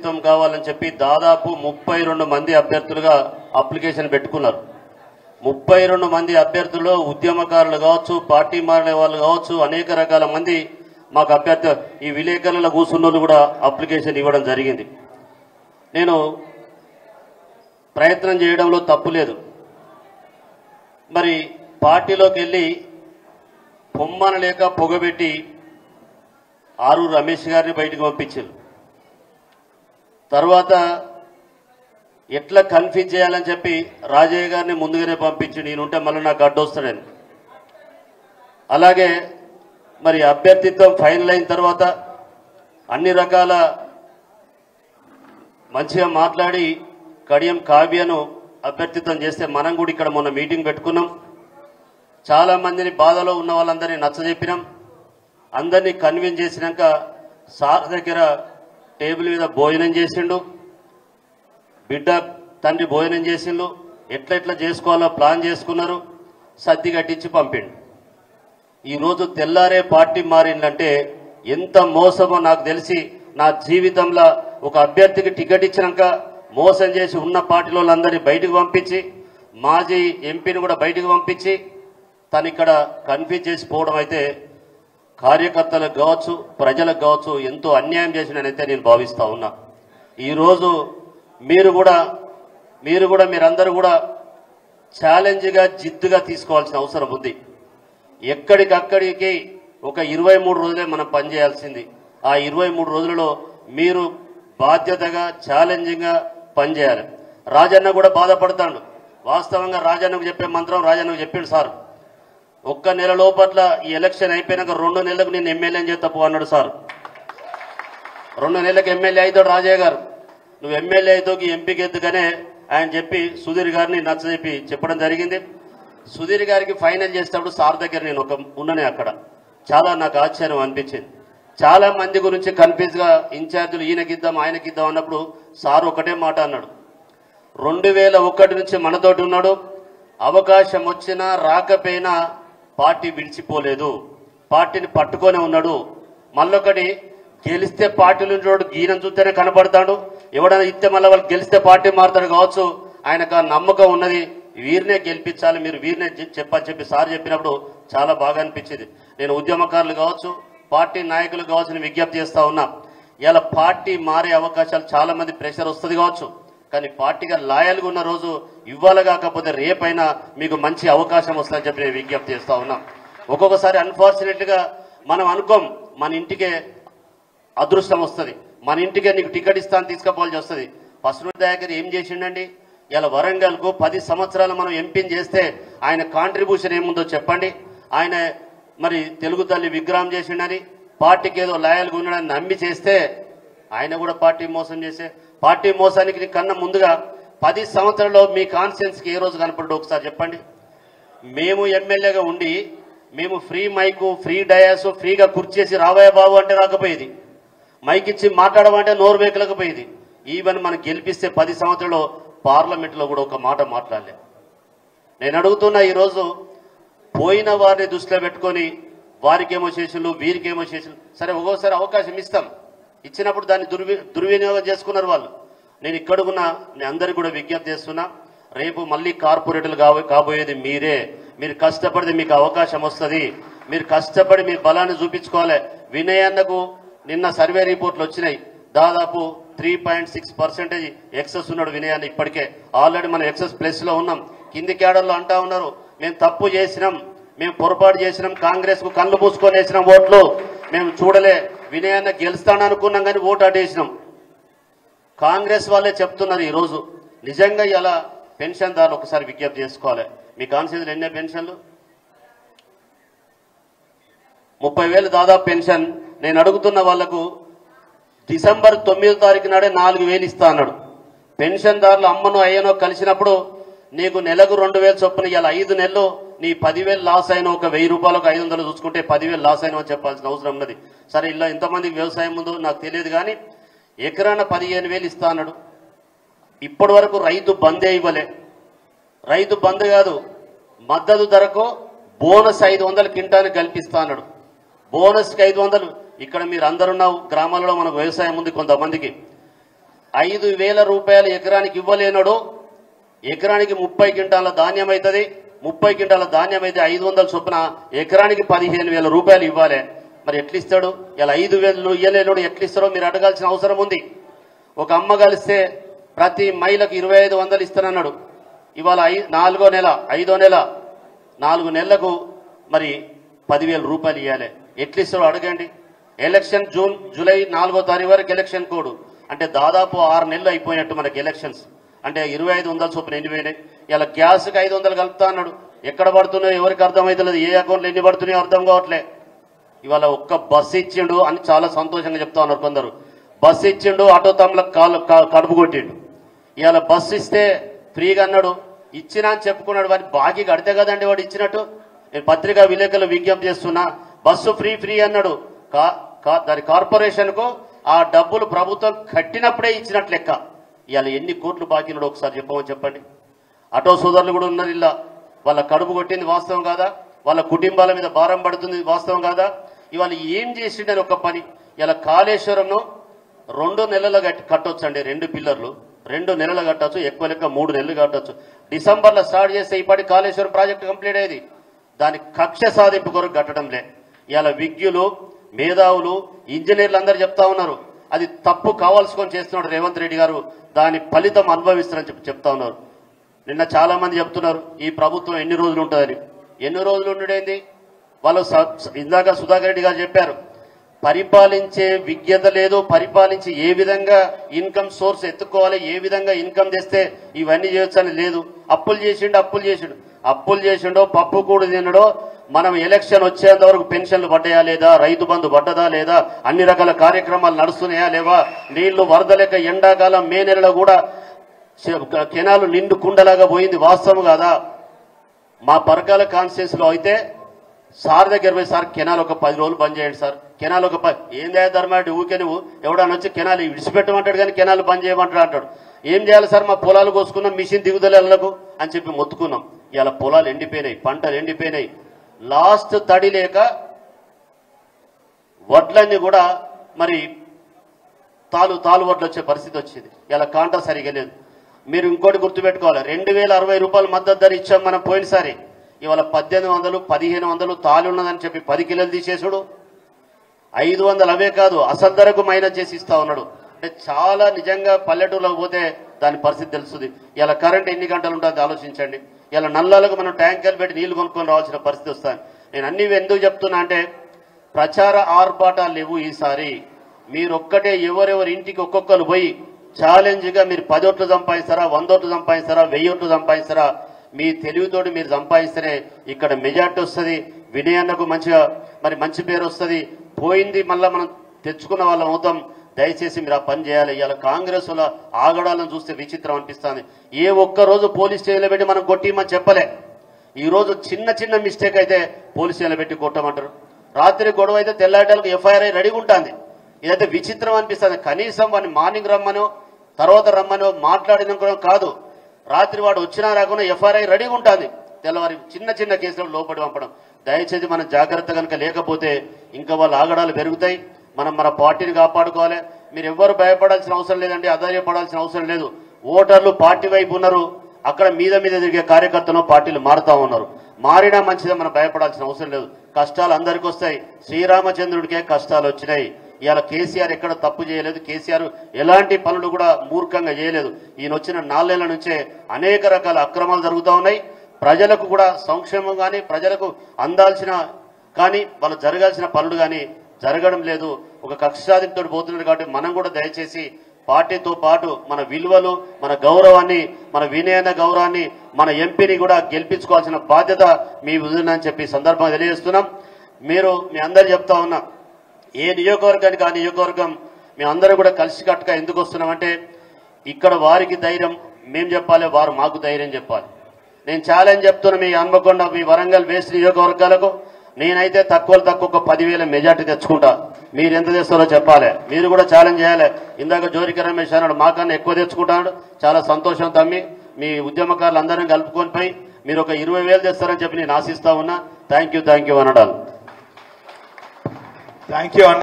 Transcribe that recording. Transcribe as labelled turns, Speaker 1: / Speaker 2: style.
Speaker 1: అభ్యర్థిత్వం కావాలని చెప్పి దాదాపు 32 మంది అభ్యర్థులుగా అప్లికేషన్ పెట్టుకున్నారు. 32 మంది అభ్యర్థులు ఉద్యమకారులు కావచ్చు, పార్టీ మారిన వాళ్ళు కావచ్చు, అనేక రకాల మంది మాకు అభ్యర్థి ఈ విలేకరుల కూర్చున్నోళ్ళు కూడా అప్లికేషన్ ఇవ్వడం జరిగింది. నేను ప్రయత్నం చేయడంలో తప్పు లేదు. మరి పార్టీలోకి వెళ్ళి పొమ్మన లేక పొగబెట్టి ఆరూరు రమేష్ గారిని బయటకు పంపించారు. తర్వాత ఎట్లా కన్ఫ్యూజ్ చేయాలని చెప్పి రాజయ్య గారిని ముందుగానే పంపించి నేనుంటే మళ్ళీ నాకు అడ్డొస్తాడని. అలాగే మరి అభ్యర్థిత్వం ఫైనల్ అయిన తర్వాత అన్ని రకాల మంచిగా మాట్లాడి కడియం కావ్యను అభ్యర్థిత్వం చేస్తే మనం కూడా ఇక్కడ మొన్న మీటింగ్ పెట్టుకున్నాం. చాలా మందిని బాధలో ఉన్న వాళ్ళందరినీ నచ్చజెప్పినాం. అందరినీ కన్విన్స్ చేసినాక సార్ దగ్గర టేబుల్ మీద భోజనం చేసిండు, బిడ్డ తండ్రి భోజనం చేసిండు, ఎట్లా చేసుకోవాలో ప్లాన్ చేసుకున్నారు, సర్ది కట్టించి పంపిండు. ఈరోజు తెల్లారే పార్టీ మారిందంటే ఎంత మోసమో నాకు తెలిసి నా జీవితంలో ఒక అభ్యర్థికి టికెట్ ఇచ్చినాక మోసం చేసి ఉన్న పార్టీలో వాళ్ళందరినీ బయటకు పంపించి మాజీ ఎంపీని కూడా బయటకు పంపించి తను ఇక్కడ కన్ఫ్యూజ్ చేసిపోవడం అయితే కార్యకర్తలకు కావచ్చు, ప్రజలకు కావచ్చు ఎంతో అన్యాయం చేసిననైతే నేను భావిస్తా ఉన్నా. ఈరోజు మీరందరూ కూడా ఛాలెంజ్గా జిద్దుగా తీసుకోవాల్సిన అవసరం ఉంది. ఎక్కడికక్కడికి ఒక 23 రోజులే మనం పనిచేయాల్సింది. ఆ 23 రోజులలో మీరు బాధ్యతగా ఛాలెంజింగ్గా పనిచేయాలి. రాజన్న కూడా బాధపడతాడు. వాస్తవంగా రాజన్నకు చెప్పే మంత్రం రాజన్నకు చెప్పిండు సార్. ఒక్క నెల లోపట్ల ఈ ఎలక్షన్ అయిపోయినాక 2 నెలలకు నేను ఎమ్మెల్యేని చేస్తా అన్నాడు సార్. 2 నెలలకు ఎమ్మెల్యే అవుతాడు రాజయ్య గారు. నువ్వు ఎమ్మెల్యే అవుతావు ఎంపీకి ఎత్తుకనే ఆయన చెప్పి సుధీర్ గారిని నచ్చజెప్పి చెప్పడం జరిగింది. సుధీర్ గారికి ఫైనల్ చేసేటప్పుడు సార్ దగ్గర నేను ఉన్ననే అక్కడ చాలా నాకు ఆశ్చర్యం అనిపించింది. చాలా మంది గురించి కన్ఫ్యూజ్గా ఇన్ఛార్జీలు ఈయనకిద్దాం ఆయనకిద్దాం అన్నప్పుడు సార్ ఒకటే మాట అన్నాడు. 2001 నుంచి మనతోటి ఉన్నాడు. అవకాశం వచ్చినా రాకపోయినా పార్టీ విడిచిపోలేదు, పార్టీని పట్టుకొని ఉన్నాడు. మళ్ళొకటి గెలిస్తే పార్టీలు ఉన్నాడు, గీనం చూస్తేనే కనపడతాడు. ఎవడైనా ఇస్తే మళ్ళీ వాళ్ళు గెలిస్తే పార్టీ మారుతాడు కావచ్చు. ఆయనకు నమ్మకం ఉన్నది, వీరినే గెలిపించాలి, మీరు వీరినే చెప్పని చెప్పి సార్ చెప్పినప్పుడు చాలా బాగా అనిపించింది. నేను ఉద్యమకారులు కావచ్చు, పార్టీ నాయకులు కావచ్చు విజ్ఞప్తి చేస్తా ఉన్నా. ఇలా పార్టీ మారే అవకాశాలు చాలా మంది ప్రెషర్ వస్తుంది కావచ్చు, కానీ పార్టీగా లాయల్గా ఉన్న రోజు ఇవ్వాలి కాకపోతే రేపైనా మీకు మంచి అవకాశం వస్తుందని చెప్పి నేను విజ్ఞప్తి చేస్తా ఉన్నా. ఒక్కొక్కసారి అన్ఫార్చునేట్గా మనం అనుకోం మన ఇంటికే అదృష్టం వస్తుంది, మన ఇంటికే నీకు టికెట్ ఇస్తాను తీసుకుపోవాల్సి వస్తుంది. పసునూరి దయాకర్ ఏం చేసిండండి? ఇలా వరంగల్కు 10 సంవత్సరాలు మనం ఎంపీని చేస్తే ఆయన కాంట్రిబ్యూషన్ ఏముందో చెప్పండి. ఆయన మరి తెలుగు తల్లి విగ్రహం చేసిండని పార్టీకి ఏదో లాయల్గా ఉన్నాడని నమ్మి చేస్తే ఆయన కూడా పార్టీ మోసం చేసే పార్టీ మోసానికి కన్నా ముందుగా 10 సంవత్సరాల్లో మీ కాన్స్టిట్యున్సీకి ఏ రోజు కనపడ్డా ఒకసారి చెప్పండి. మేము ఎమ్మెల్యేగా ఉండి మేము ఫ్రీ మైకు, ఫ్రీ డయాస్, ఫ్రీగా కుర్చేసి రావయ్య బాబు అంటే రాకపోయేది, మైక్ ఇచ్చి మాట్లాడమంటే నోరు వేయలేకపోయేది. ఈవెన్ మనం గెలిపిస్తే 10 సంవత్సరాలు పార్లమెంట్లో కూడా ఒక మాట మాట్లాడలే. నేను అడుగుతున్నా, ఈరోజు పోయిన వారిని దృష్టిలో పెట్టుకొని వారికేమో చేసిళ్ళు వీరికేమో చేసిళ్ళు. సరే ఒక్కోసారి అవకాశం ఇస్తాం, ఇచ్చినప్పుడు దాన్ని దుర్వినియోగం చేసుకున్నారు వాళ్ళు. నేను ఇక్కడున్నా నేను అందరికీ కూడా విజ్ఞప్తి చేస్తున్నా, రేపు మళ్ళీ కార్పొరేటర్లు కాబోయేది మీరే. మీరు కష్టపడితే మీకు అవకాశం వస్తుంది. మీరు కష్టపడి మీ బలాన్ని చూపించుకోవాలి. వినయన్నకు నిన్న సర్వే రిపోర్ట్లు వచ్చినాయి, దాదాపు 3.6% ఎక్సెస్ ఉన్నాడు వినయాన్ని. ఇప్పటికే ఆల్రెడీ మనం ఎక్సెస్ ప్లస్లో ఉన్నాం. కింది క్యాడర్లో అంటా ఉన్నారు మేము తప్పు చేసినాం, మేము పొరపాటు చేసినాం, కాంగ్రెస్కు కళ్ళు మూసుకొని వేసినాం ఓట్లు, మేము చూడలే, వినయాన్న గెలుస్తాననుకున్నాం కానీ ఓటు అటేసినాం. కాంగ్రెస్ వాళ్ళే చెప్తున్నారు ఈరోజు. నిజంగా ఇలా పెన్షన్దారులు ఒకసారి విజ్ఞప్తి చేసుకోవాలి. మీ కాన్స్టిట్యూన్సీలో ఎన్ని పెన్షన్లు? 30,000 దాదాపు పెన్షన్. నేను అడుగుతున్న వాళ్లకు డిసెంబర్ 9వ తారీఖు నాడే 4,000 ఇస్తా అన్నాడు. పెన్షన్దారులు అమ్మనో అయ్యనో కలిసినప్పుడు నీకు నెలకు 2,000 చొప్పున ఇలా 5 నెలలు నీ 10,000 లాస్ అయిన, ఒక 1,000 రూపాయలకు 500 చూసుకుంటే 10,000 లాస్ అయినా అని చెప్పాల్సిన అవసరం ఉన్నది. సరే ఇలా ఇంతమందికి వ్యవసాయం ఉందో నాకు తెలియదు కానీ ఎకరాన 15,000 ఇస్తా అన్నాడు. ఇప్పటి వరకు రైతు బందే ఇవ్వలే. రైతు బంద్ కాదు, మద్దతు ధరకు బోనస్ 500 కింటాన్ని కల్పిస్తా అన్నాడు. బోనస్కి 500. ఇక్కడ మీరు అందరున్న గ్రామాలలో మనకు వ్యవసాయం ఉంది కొంతమందికి. 5,000 రూపాయలు ఎకరానికి ఇవ్వలేనడు ఎకరానికి 30 క్వింటాల ధాన్యం అవుతుంది. 30 క్వింటాల ధాన్యం అయితే 500 చొప్పున ఎకరానికి 15,000 రూపాయలు ఇవ్వాలి. మరి ఎట్లిస్తాడు? ఇలా 5,000 ఇవ్వలేనోడు ఎట్లిస్తాడో మీరు అడగాల్సిన అవసరం ఉంది. ఒక అమ్మ కలిస్తే ప్రతి మహిళకు 2,500 ఇస్తానన్నాడు. ఇవాళ 4వ నెల 5వ నెల 4 నెలలకు మరి 10,000 రూపాయలు ఇవ్వాలి. ఎట్లిస్తాడో అడగండి. ఎలక్షన్ జూలై 4వ తారీఖు వరకు ఎలక్షన్ కోడ్ అంటే దాదాపు 6 నెలలు అయిపోయినట్టు మనకి ఎలక్షన్స్. అంటే 2,500 చొప్పున ఎన్ని పోయినాయి. ఇలా గ్యాస్కి 500 కలుపుతా అన్నాడు. ఎక్కడ పడుతున్నాయో ఎవరికి అర్థమవుతలేదు. ఏ అకౌంట్లో ఎన్ని పడుతున్నాయో అర్థం కావట్లే. ఇవాళ ఒక్క బస్సు ఇచ్చిండు అని చాలా సంతోషంగా చెప్తా ఉన్నారు కొందరు. బస్సు ఇచ్చిండు, ఆటో తమ్ములకు కడుపు కొట్టిండు. ఇవాళ బస్సు ఇస్తే ఫ్రీగా అన్నాడు. ఇచ్చినా అని చెప్పుకున్నాడు. వాడి బాకీ కడితే కదండి వాడు ఇచ్చినట్టు. నేను పత్రికా విలేకరులు విజ్ఞప్తి చేస్తున్నా. బస్సు ఫ్రీ అన్నాడు. దాని కార్పొరేషన్కు ఆ డబ్బులు ప్రభుత్వం కట్టినప్పుడే ఇచ్చినట్లు లెక్క. ఇవాళ ఎన్ని కోట్లు బాకీ ఉన్నాడు ఒకసారి చెప్పమని చెప్పండి. ఆటో సోదరులు కూడా ఉన్నారు. ఇలా వాళ్ళ కడుపు కొట్టింది వాస్తవం కాదా? వాళ్ళ కుటుంబాల మీద భారం పడుతుంది వాస్తవం కాదా? ఇవాళ ఏం చేసిండని ఒక పని. ఇలా కాళేశ్వరంను 2 నెలలు కట్టొచ్చు అండి. 2 పిల్లర్లు 2 నెలలు కట్టచ్చు. ఎక్కువ లెక్క 3 నెలలు కట్టచ్చు. డిసెంబర్లో స్టార్ట్ చేస్తే ఇప్పటి కాళేశ్వరం ప్రాజెక్టు కంప్లీట్ అయ్యేది. దాని కక్ష సాధింపు కొరకు కట్టడంలే. ఇవాళ విజ్ఞులు, మేధావులు, ఇంజనీర్లు అందరూ చెప్తా ఉన్నారు అది తప్పు కావాల్సుకొని చేస్తున్నాడు రేవంత్ రెడ్డి గారు. దాని ఫలితం అనుభవిస్తారని చెప్తా ఉన్నారు. నిన్న చాలా మంది చెప్తున్నారు ఈ ప్రభుత్వం ఎన్ని రోజులు ఉంటుందని. ఎన్ని రోజులు ఉండేది? వాళ్ళు ఇందాక సుధాకర్ రెడ్డి గారు చెప్పారు పరిపాలించే విజ్ఞత లేదు. పరిపాలించి ఏ విధంగా ఇన్కమ్ సోర్స్ ఎత్తుకోవాలి, ఏ విధంగా ఇన్కమ్ తెస్తే ఇవన్నీ చేయొచ్చు అని లేదు. అప్పులు చేసిండో పప్పు కూడా తినడో. మనం ఎలక్షన్ వచ్చేంత వరకు పెన్షన్లు పడ్డాయా లేదా, రైతు బంధు పడ్డదా లేదా, అన్ని రకాల కార్యక్రమాలు నడుస్తున్నాయా లేవా, నీళ్లు వరదలేక ఎండాకాలం మే నెలలో కూడా కెనాలు నిండు కుండలాగా పోయింది వాస్తవం కాదా? మా పరకాల కాన్స్టిట్యూన్స్ లో అయితే సార్ దగ్గర పోయి సార్ కెనాల్ ఒక 10 రోజులు బంద్ చేయండి సార్. కెనాల్ ఒక ఏం చేయాలి ధర్మారెడ్డి? ఊకే నువ్వు ఎవడన్నా వచ్చి కెనాల్ విడిచిపెట్టమంటాడు కానీ కెనాల్ బంద్ చేయమంటాడు అంటాడు. ఏం చేయాలి సార్? మా పొలాలు కోసుకున్నాం, మిషన్ దిగుదలకు అని చెప్పి మొత్తుకున్నాం. ఇలా పొలాలు ఎండిపోయినాయి, పంటలు ఎండిపోయినాయి. లాస్ట్ తడి లేక వడ్లన్నీ కూడా మరి తాలు వడ్లు వచ్చే పరిస్థితి వచ్చింది. ఇలా కాంటా సరిగా లేదు. మీరు ఇంకోటి గుర్తుపెట్టుకోవాలి. 2,060 రూపాయలు మద్దతు ధర ఇచ్చాం మనం పోయినసారి. ఇవాళ 1,800 1,500 తాలు ఉన్నదని చెప్పి 10 కిలోలు తీసేసాడు. 500 అవే కాదు అసలు ధరకు మైనస్ చేసి ఇస్తా ఉన్నాడు. అంటే చాలా నిజంగా పల్లెటూరులోకి పోతే దాని పరిస్థితి తెలుస్తుంది. ఇలా కరెంట్ ఎన్ని గంటలు ఉంటుందో ఆలోచించండి. ఇలా నల్లాలకు మనం ట్యాంకర్లు పెట్టి నీళ్లు కొనుక్కొని రావాల్సిన పరిస్థితి వస్తుంది. నేను అన్ని ఎందుకు చెప్తున్నా అంటే ప్రచార ఆర్భాటాలు లేవు ఈసారి. మీరొక్కటే ఎవరెవరి ఇంటికి ఒక్కొక్కరు పోయి ఛాలెంజ్గా మీరు 10 ఓట్లు సంపాదిస్తారా, 100 ఓట్లు సంపాదిస్తారా, 1000 ఓట్లు సంపాదిస్తారా, మీ తెలివితోటి మీరు సంపాదిస్తేనే ఇక్కడ మెజార్టీ వస్తుంది. వినయన్నకు మంచి పేరు వస్తుంది. పోయింది మళ్ళీ మనం తెచ్చుకున్న వాళ్ళం అవుతాం. దయచేసి మీరు ఆ పని చేయాలి. ఇలా కాంగ్రెస్ వాళ్ళ ఆగడాలను చూస్తే విచిత్రం అనిపిస్తుంది. ఏ ఒక్కరోజు పోలీస్ స్టేషన్లో పెట్టి మనం కొట్టిమని చెప్పలే. ఈరోజు చిన్న మిస్టేక్ అయితే పోలీస్ స్టేషన్లో పెట్టి కొట్టమంటారు. రాత్రి గొడవ అయితే తెల్లాటలకు ఎఫ్ఐఆర్ రెడీగా ఉంటుంది. ఇదైతే విచిత్రం అనిపిస్తుంది. కనీసం వాడిని మార్నింగ్ రమ్మనో తర్వాత రమ్మనో మాట్లాడిన కాదు. రాత్రి వాడు వచ్చినా రాకుండా ఎఫ్ఐఆర్ రెడీగా ఉంటుంది. తెల్లవారి చిన్న కేసులు లోపడి పంపడం. దయచేసి మనం జాగ్రత్త కనుక లేకపోతే ఇంకా వాళ్ళ ఆగడాలు పెరుగుతాయి. మనం మన పార్టీని కాపాడుకోవాలి. మీరు ఎవ్వరు భయపడాల్సిన అవసరం లేదండి, అధైర్యపడాల్సిన అవసరం లేదు. ఓటర్లు పార్టీ వైపు ఉన్నారు. అక్కడ మీద తిరిగే కార్యకర్తలు పార్టీలు మారుతా ఉన్నారు. మారినా మంచిదే, మనం భయపడాల్సిన అవసరం లేదు. కష్టాలు అందరికీ వస్తాయి. శ్రీరామచంద్రుడికే కష్టాలు వచ్చినాయి. ఇవాళ కేసీఆర్ ఎక్కడ తప్పు చేయలేదు. కేసీఆర్ ఎలాంటి పనులు కూడా మూర్ఖంగా చేయలేదు. ఈయన వచ్చిన 4 నెలల నుంచే అనేక రకాల అక్రమాలు జరుగుతూ ఉన్నాయి. ప్రజలకు కూడా సంక్షేమం కానీ ప్రజలకు అందాల్సిన కానీ వాళ్ళు జరగాల్సిన పనులు కానీ జరగడం లేదు. ఒక కక్ష సాధింపుతో పోతున్నారు. కాబట్టి మనం కూడా దయచేసి పార్టీతో పాటు మన విలువలు, మన గౌరవాన్ని, మన వినయన గౌరవాన్ని, మన ఎంపీని కూడా గెలిపించుకోవాల్సిన బాధ్యత మీ ఉందని చెప్పి సందర్భంగా తెలియజేస్తున్నాం. మీ అందరు చెప్తా ఉన్నా ఏ నియోజకవర్గానికి ఆ నియోజకవర్గం మేమందరూ కూడా కలిసికట్టుగా ఎందుకు వస్తున్నామంటే ఇక్కడ వారికి ధైర్యం మేము చెప్పాలి, వారు మాకు ధైర్యం చెప్పాలి. నేను ఛాలెంజ్ చెప్తున్నా మీ హన్మకొండ, మీ వరంగల్ వేస్ట్ నియోజకవర్గాలకు నేనైతే తక్కువ ఒక 10,000 మెజార్టీ తెచ్చుకుంటా. మీరు ఎంత తెస్తారో చెప్పాలి. మీరు కూడా ఛాలెంజ్ చేయాలి. ఇందాక జోరిక రమేష్ అన్నాడు మాకన్నా ఎక్కువ తెచ్చుకుంటాడు. చాలా సంతోషం తమ్మి. మీ ఉద్యమకారులు అందరినీ కలుపుకొని పోయి మీరు ఒక 20,000 తెస్తారని చెప్పి నేను ఆశిస్తా ఉన్నా. థ్యాంక్ యూ అనడాలు.
Speaker 2: Thank you.